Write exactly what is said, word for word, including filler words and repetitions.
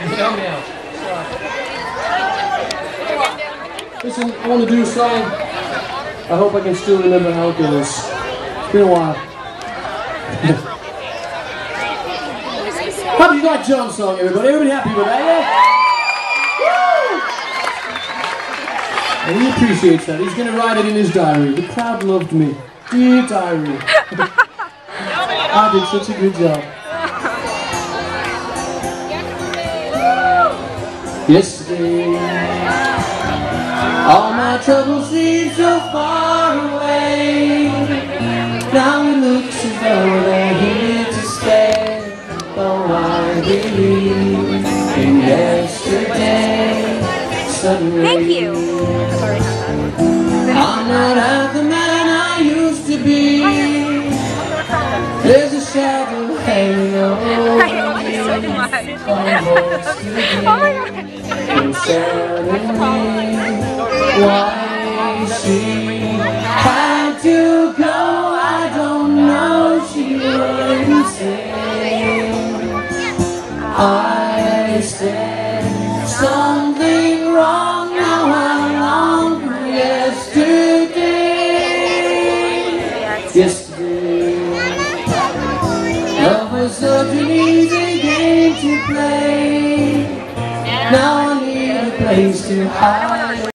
Listen, I want to do a song. I hope I can still remember how it goes. It's been a while. How do you like John's song, everybody? Everybody happy with that, yeah? And he appreciates that. He's going to write it in his diary. The crowd loved me. Dear diary. I did such a good job. Yesterday, all my troubles seem so far away. Now it looks as though they're here to stay. Though I believe in yesterday, suddenly thank you. I'm not half the man I used to be. There's a shadow hanging over I love you so much. Oh my god. and suddenly, why she had to go, I don't know. She wouldn't say. I said something wrong. Now I'm on for yesterday. Yesterday, love was such an easy game to play. Now I need a place to hide.